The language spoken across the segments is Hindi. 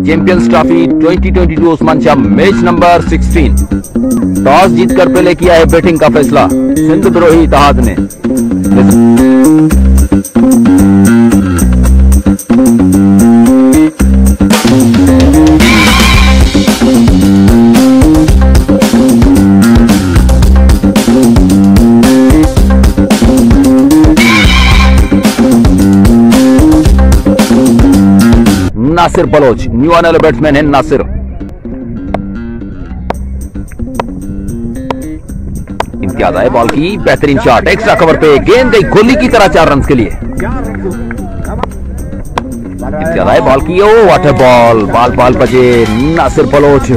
Champions trophy 2022 Usman Shah match number 16। Toss जीतकर पहले किया है बैटिंग का फैसला सिंध द्रोही इत्तेहाद ने। नासिर बलोच न्यू आने वाले बैट्समैन है नासिर। इम्तियाज आए बॉल की बेहतरीन शॉट, एक्स्ट्रा कवर पे गेंद गई गोली की तरह 4 रन के लिए। इम्तियाज आए बॉल की, ओ वाटर बॉल, बाल बचे नासिर बलोच।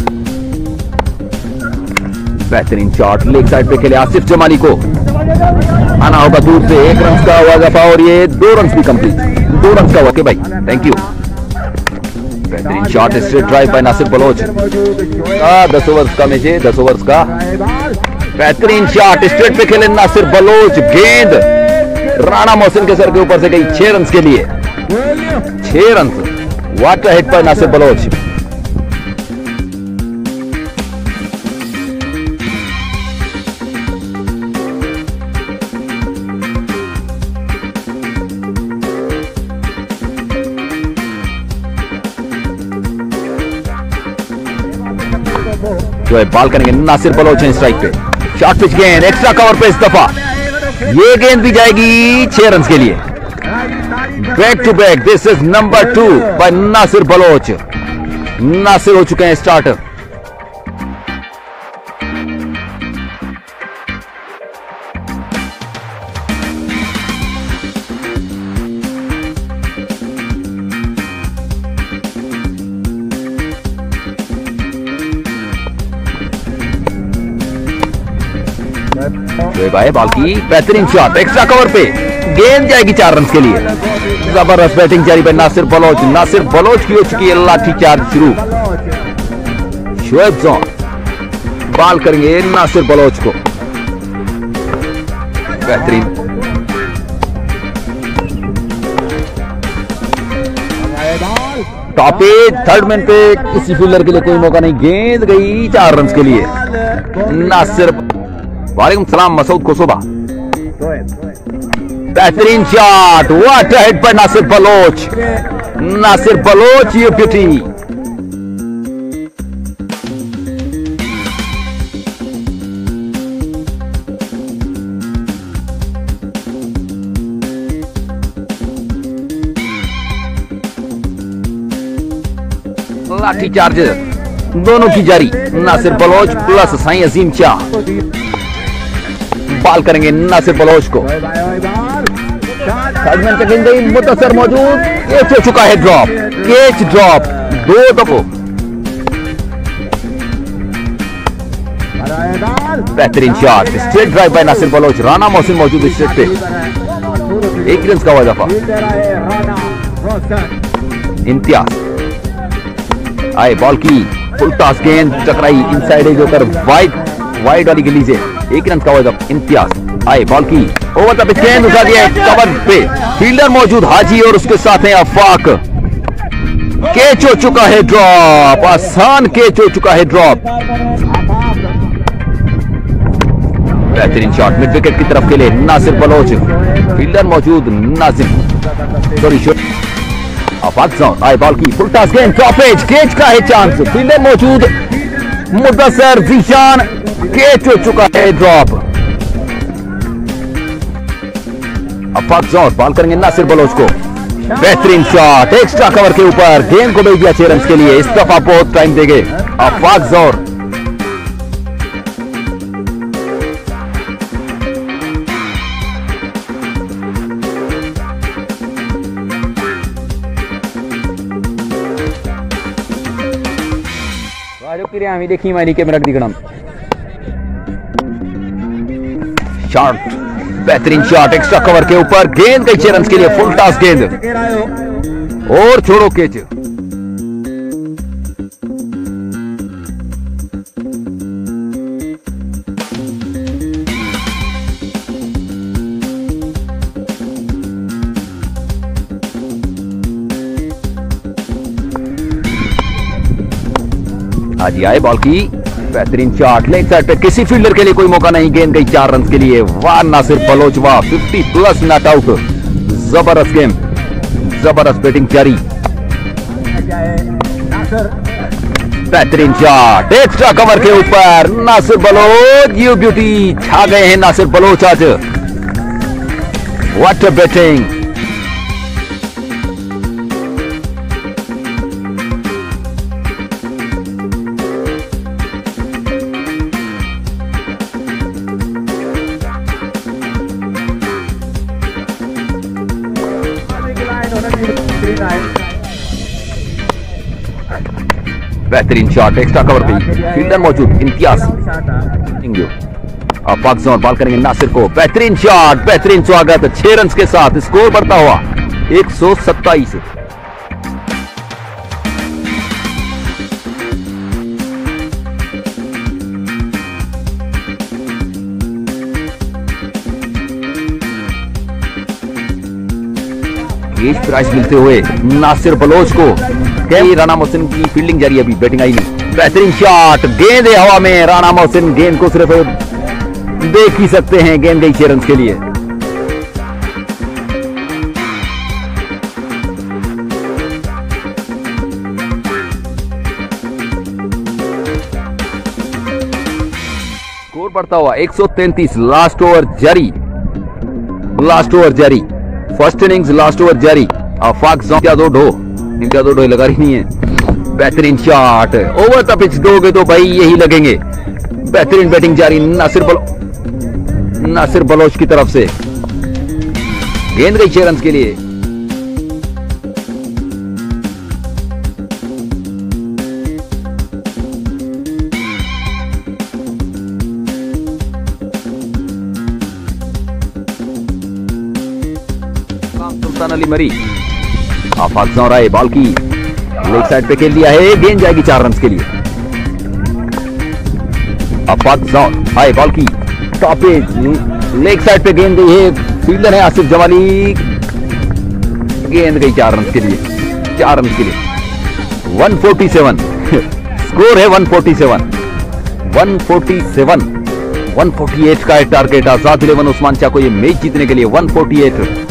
बेहतरीन शॉट लेग साइड पे खेले आसिफ जमाली को, आना होगा दूर से 1 रन का हुआ गफा और ये 2 रन भी कंप्लीट, 2 रन का। ओके भाई, थैंक यू। बेहतरीन shot straight drive by Nasir Baloch. 10 overs का मैच है, 10 ओवर्स का। बेहतरीन शॉट स्ट्रेट पे खेले नासिर बलोच, गेंद राणा मोहसिन के सर के ऊपर से गई 6 रन के लिए। 6 रन वाटर हिट पर नासिर बलोच। जो है बॉल करेंगे नासिर बलोच है स्ट्राइक पे, शॉर्ट पिच गेंद, एक्स्ट्रा कवर पे इस दफा ये गेंद भी जाएगी 6 रन के लिए। Back to back, this is number 2 by Nasir Baloch. Nasir हो चुके हैं स्टार्टर। भाई बॉल की बेहतरीन शॉट, एक्स्ट्रा कवर पे गेंद जाएगी 4 रन के लिए। जबरदस्त बैटिंग जारी पे नासिर बलोच। नासिर बलोच की हो चुकी है लाठी चार्ज शुरू। शोएब जोन बॉल करेंगे नासिर बलोच को, बेहतरीन। टॉप 8 थर्ड मैन पे किसी फील्डर के लिए कोई मौका नहीं, गेंद गई 4 रन के लिए। नासिर, वालेकुम सलाम मसूद कोसोबा। बेहतरीन शॉट, वाटर हिट पर नासिर बलोच। नासिर बलोच ये ब्यूटी। लाठी चार्ज दोनों की जारी, नासिर बलोच प्लस साईं अजीम शाह। बॉल करेंगे नासिर बलोच को, थर्डमैन पे गेंद गई, मुतसर मौजूद, कैच हो चुका है ड्रॉप, कैच ड्रॉप 2 दफो। बेहतरीन shot, straight drive by Nasir Baloch. Rana Mohsin मौजूद स्ट्रेट पे, 1 रन का हुआ दफा। इम्तियाज आए बॉल की, फुल टॉस गेंद टकराई इनसाइड एज होकर वाइड वाली गली से, 1 रन का हुआ। इम्तियाज आए बॉल की, ओवर द पिच गेंद उठा दिया कवर पे, फील्डर मौजूद हाजी और उसके साथ है आफाक। कैच हो चुका है ड्रॉप, आसान कैच हो चुका है ड्रॉप। बेहतरीन शॉट मिड विकेट की तरफ के लिए नासिर बलोच, फील्डर मौजूद नाजिम, सॉरी आफाक जोन। आए बॉल की, फुल टॉस गेंद, टॉप एज, कैच का है चांस, फील्डर मौजूद मुदस्सर जीशान, कैच हो चुका है ड्रॉप। आफाक जोन बॉल करेंगे नासिर बलोच को, बेहतरीन शॉट, एक्स्ट्रा कवर के ऊपर गेंद को भेज दिया 6 रन के लिए। इस दफा बहुत टाइम देंगे आफाक जोन। आम्ही देखी माहिती कॅमेरात दिखणं शॉट, बेहतरीन शॉट, एक्स्ट्रा कवर के ऊपर गेंद गई 6 रन के लिए, फुल टॉस गेंद और छोड़ो कैच। हाजी आए बॉल की बेहतरीन शॉट लेग साइड पे, किसी फील्डर के लिए कोई मौका नहीं, गेंद गई 4 रन के लिए। वाह नासिर बलोच वाह, 50 प्लस नॉट आउट। जबरदस्त गेम, जबरदस्त बैटिंग जारी। बेहतरीन शॉट एक्स्ट्रा कवर के ऊपर नासिर बलोच, यू ब्यूटी, छा गए हैं नासिर बलोच आज। What a batting. बेहतरीन शॉट एक्स्ट्रा कवर पे, फील्डर मौजूद, इम्तियाज। अब पाक जोन बॉल करेंगे नासिर को, बेहतरीन शॉट, बेहतरीन स्वागत, 6 रन के साथ स्कोर बढ़ता हुआ 127। कैश प्राइज मिलते हुए नासिर बलोच को। राना मोहसिन की फील्डिंग जारी, अभी बैटिंग आई नहीं। बेहतरीन शॉट, गेंद है हवा में, राना मोहसिन गेंद को सिर्फ देख ही सकते हैं, गेंद गई 6 रन के लिए। स्कोर बढ़ता हुआ 133। लास्ट ओवर जारी, लास्ट ओवर जारी, फर्स्ट इनिंग्स लास्ट ओवर जारी। आफाक इनका दो लगा रही नहीं है। बेहतरीन शॉट, ओवर द पिच दोगे तो भाई यही लगेंगे। बेहतरीन बैटिंग जारी नासिर बलोच की तरफ से, गेंद गई 6 रन के लिए। सुल्तान अली मरी, आफाक जौहराए बॉल की लेग साइड पे खेल दिया है, गेंद जाएगी 4 रन के लिए। आफाक जौहराए बॉल की टॉप एज, लेग साइड पे गेंद गई है, फील्डर है आसिफ जमाली, गेंद गई 4 रन के लिए, 4 रन के लिए। 147 स्कोर है, 147, 148 का टारगेट आजाद 11 उस्मान शाह को ये मैच जीतने के लिए। 148